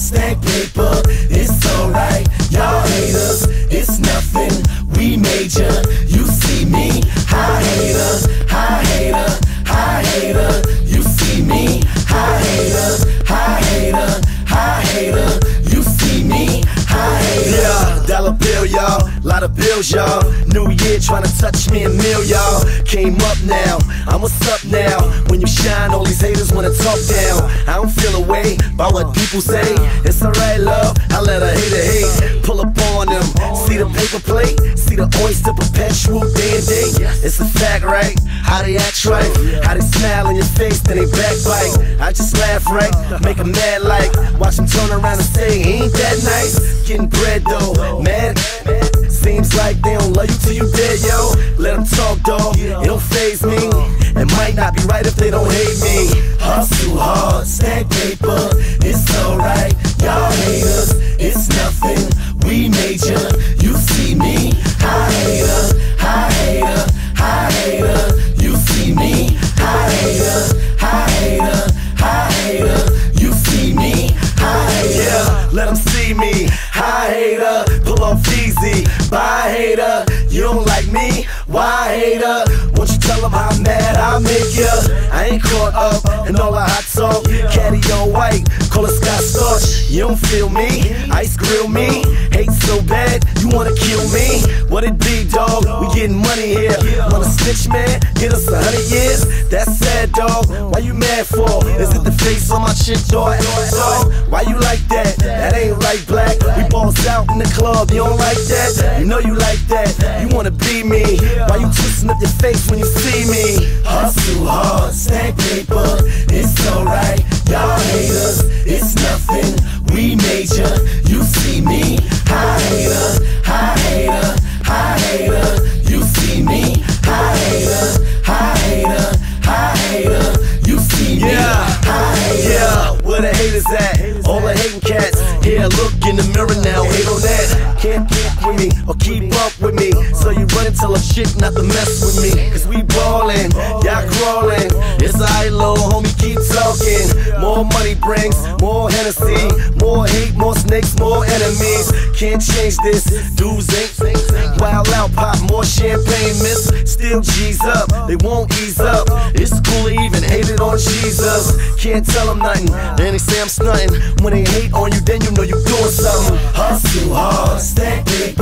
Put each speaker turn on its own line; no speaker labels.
stack paper, it's alright. Y'all haters, it's nothing, we major. You see me, high hater, high hater, high hater. You see me, high hater, high hater, high hater. You see me, high hater. Yeah, dollar bill, y'all, lot of bills, y'all. New year tryna touch me a meal, y'all. Came up now, I'm what's up now. When you shine, all these haters wanna talk down. I don't feel a way by what people say. It's alright, love, I let a hater hate. Pull up on them, see the paper plate, see the oyster perpetual day and day. It's a fact, right? How they act right, how they smile in your face, then they backbite. I just laugh, right? Make them mad like, watch them turn around and say, ain't that nice? Getting bread though, mad. Seems like they don't love you till you dead, yo. Let them talk, dawg, it don't faze me. It might not be right if they don't hate me. Hustle hard, stack paper, it's alright. Y'all haters, it's nothing, we major. You see me, high hater, high hater, high hater. You see me, high hater, high hater, high hater. You see me, high hater. Yeah, let them see me, high hater. Pull off easy, bye hater. You don't like me, why hater? Won't you tell them how mad I make ya? I ain't caught up in all the hot talk. Caddy on white, call it Scott Storch. You don't feel me, ice grill me. Hate so bad, you wanna kill me. What it be, dog? We getting money here. Wanna snitch, man? Get us 100 years? That's sad, dog. Why you mad for? Is it the face on my chick, dog? Why you like that? That ain't right, black. We balls out in the club, you don't like that? You know you like that. You wanna be me. Why you twisting up your face when you see me? Hustle hard, stack paper, it's alright. Y'all haters, it's nothing, we major. You see me, high hater, high hater, high hater. You see me, high hater, high hater, high hater. You see me, high hater. Yeah, where the haters at? All the hating cats. Here, look in the mirror now, hate on that. Can't keep with me or keep up with me. So you run and tell a chick not to mess with me. Cause we ballin', y'all crawling. It's alright, little homie, keep talking. More money brings more Hennessy, more hate, more snakes, more enemies. Can't change this, dudes ain't wild out, pop more champagne, miss. Still G's up, they won't ease up. It's cool to even hate it on Jesus. Can't tell them nothing, then they say I'm stunting. When they hate on you, then you know you doing something. Hustle hard, stack big,